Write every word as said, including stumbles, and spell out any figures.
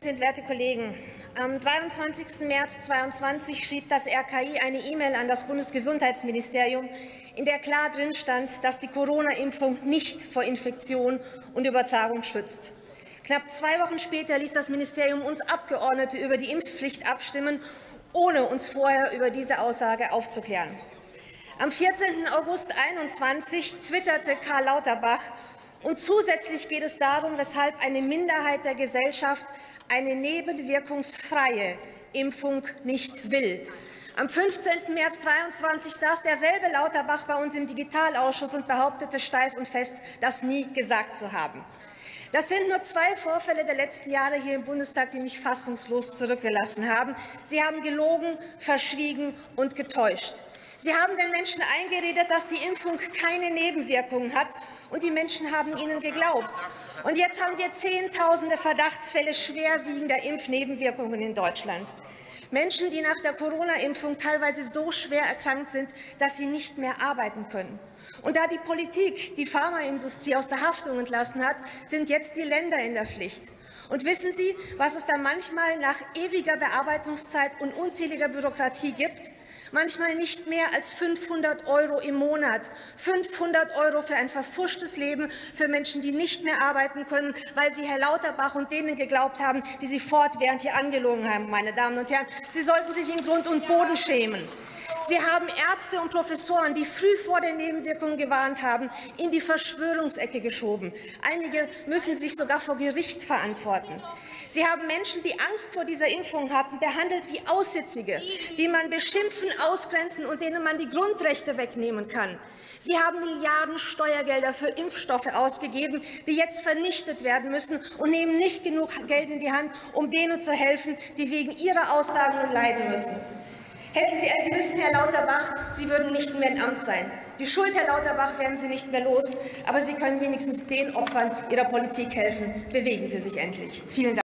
Werte Kollegen, am dreiundzwanzigsten März zweitausendzweiundzwanzig schrieb das R K I eine E-Mail an das Bundesgesundheitsministerium, in der klar drin stand, dass die Corona-Impfung nicht vor Infektion und Übertragung schützt. Knapp zwei Wochen später ließ das Ministerium uns Abgeordnete über die Impfpflicht abstimmen, ohne uns vorher über diese Aussage aufzuklären. Am vierzehnten August zweitausendeinundzwanzig twitterte Karl Lauterbach, und zusätzlich geht es darum, weshalb eine Minderheit der Gesellschaft eine nebenwirkungsfreie Impfung nicht will. Am fünfzehnten März zweitausenddreiundzwanzig saß derselbe Lauterbach bei uns im Digitalausschuss und behauptete steif und fest, das nie gesagt zu haben. Das sind nur zwei Vorfälle der letzten Jahre hier im Bundestag, die mich fassungslos zurückgelassen haben. Sie haben gelogen, verschwiegen und getäuscht. Sie haben den Menschen eingeredet, dass die Impfung keine Nebenwirkungen hat, und die Menschen haben ihnen geglaubt. Und jetzt haben wir Zehntausende Verdachtsfälle schwerwiegender Impfnebenwirkungen in Deutschland. Menschen, die nach der Corona-Impfung teilweise so schwer erkrankt sind, dass sie nicht mehr arbeiten können. Und da die Politik die Pharmaindustrie aus der Haftung entlassen hat, sind jetzt die Länder in der Pflicht. Und wissen Sie, was es da manchmal nach ewiger Bearbeitungszeit und unzähliger Bürokratie gibt? Manchmal nicht mehr als fünfhundert Euro im Monat. fünfhundert Euro für ein verfuschtes Leben, für Menschen, die nicht mehr arbeiten können, weil sie Herr Lauterbach und denen geglaubt haben, die sie fortwährend hier angelogen haben. Meine Damen und Herren, Sie sollten sich in Grund und Boden schämen. Sie haben Ärzte und Professoren, die früh vor den Nebenwirkungen gewarnt haben, in die Verschwörungsecke geschoben. Einige müssen sich sogar vor Gericht verantworten. Sie haben Menschen, die Angst vor dieser Impfung hatten, behandelt wie Aussätzige, die man beschimpfen, ausgrenzen und denen man die Grundrechte wegnehmen kann. Sie haben Milliarden Steuergelder für Impfstoffe ausgegeben, die jetzt vernichtet werden müssen, und nehmen nicht genug Geld in die Hand, um denen zu helfen, die wegen ihrer Aussagen nun leiden müssen. Hätten Sie ein Gewissen, Herr Lauterbach, Sie würden nicht mehr im Amt sein. Die Schuld, Herr Lauterbach, werden Sie nicht mehr los, aber Sie können wenigstens den Opfern Ihrer Politik helfen. Bewegen Sie sich endlich. Vielen Dank.